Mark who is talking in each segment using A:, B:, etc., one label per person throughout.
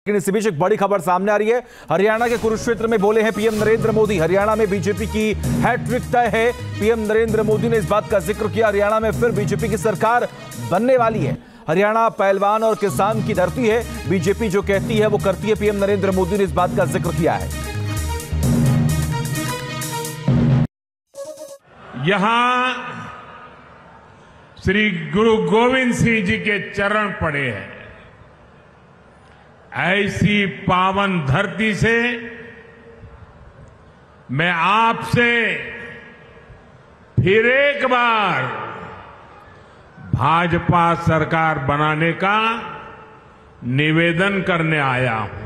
A: लेकिन इसी बीच एक बड़ी खबर सामने आ रही है। हरियाणा के कुरुक्षेत्र में बोले हैं पीएम नरेंद्र मोदी। हरियाणा में बीजेपी की हैट्रिक तय है। पीएम नरेंद्र मोदी ने इस बात का जिक्र किया, हरियाणा में फिर बीजेपी की सरकार बनने वाली है। हरियाणा पहलवान और किसान की धरती है। बीजेपी जो कहती है वो करती है। पीएम नरेंद्र मोदी ने इस बात का जिक्र किया है।
B: यहां श्री गुरु गोविंद सिंह जी के चरण पड़े हैं। ऐसी पावन धरती से मैं आपसे फिर एक बार भाजपा सरकार बनाने का निवेदन करने आया हूं।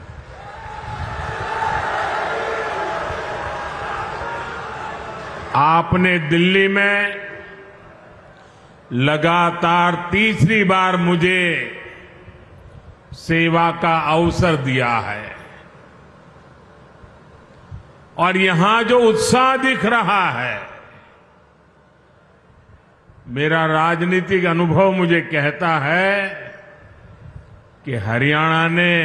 B: आपने दिल्ली में लगातार तीसरी बार मुझे सेवा का अवसर दिया है और यहां जो उत्साह दिख रहा है, मेरा राजनीतिक अनुभव मुझे कहता है कि हरियाणा ने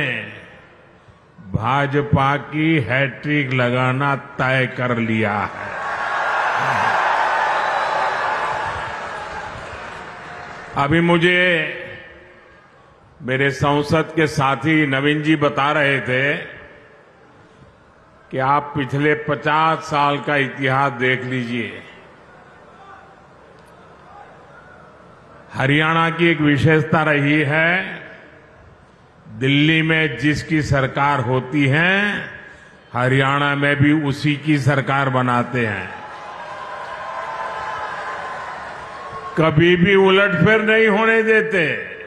B: भाजपा की हैट्रिक लगाना तय कर लिया है। अभी मुझे मेरे संसद के साथी नवीन जी बता रहे थे कि आप पिछले 50 साल का इतिहास देख लीजिए। हरियाणा की एक विशेषता रही है, दिल्ली में जिसकी सरकार होती है हरियाणा में भी उसी की सरकार बनाते हैं। कभी भी उलटफेर नहीं होने देते।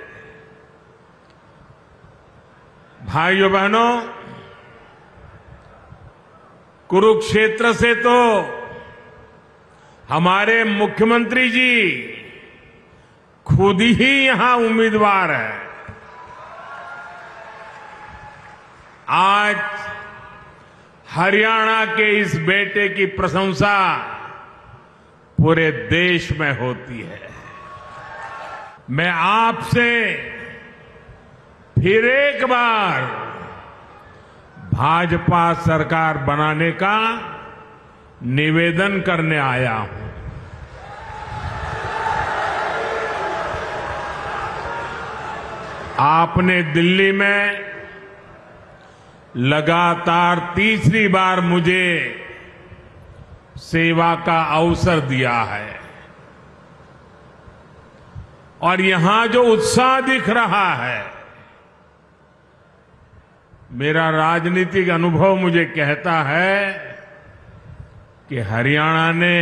B: भाइयों बहनों, कुरुक्षेत्र से तो हमारे मुख्यमंत्री जी खुद ही यहां उम्मीदवार है। आज हरियाणा के इस बेटे की प्रशंसा पूरे देश में होती है। मैं आपसे फिर एक बार भाजपा सरकार बनाने का निवेदन करने आया हूं। आपने दिल्ली में लगातार तीसरी बार मुझे सेवा का अवसर दिया है और यहां जो उत्साह दिख रहा है, मेरा राजनीतिक अनुभव मुझे कहता है कि हरियाणा ने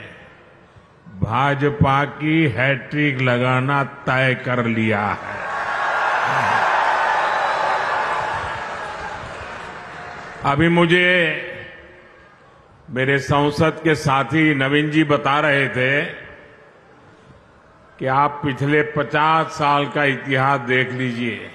B: भाजपा की हैट्रिक लगाना तय कर लिया है। अभी मुझे मेरे संसद के साथी नवीन जी बता रहे थे कि आप पिछले 50 साल का इतिहास देख लीजिए।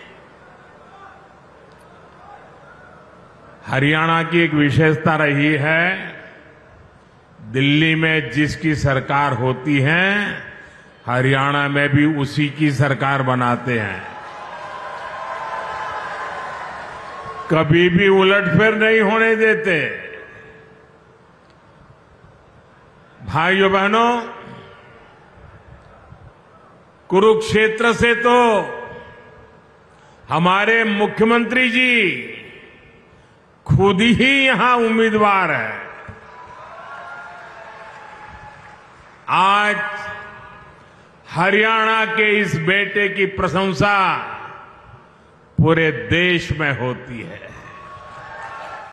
B: हरियाणा की एक विशेषता रही है, दिल्ली में जिसकी सरकार होती है हरियाणा में भी उसी की सरकार बनाते हैं। कभी भी उलटफेर नहीं होने देते। भाइयों बहनों, कुरुक्षेत्र से तो हमारे मुख्यमंत्री जी खुद ही यहां उम्मीदवार है। आज हरियाणा के इस बेटे की प्रशंसा पूरे देश में होती है।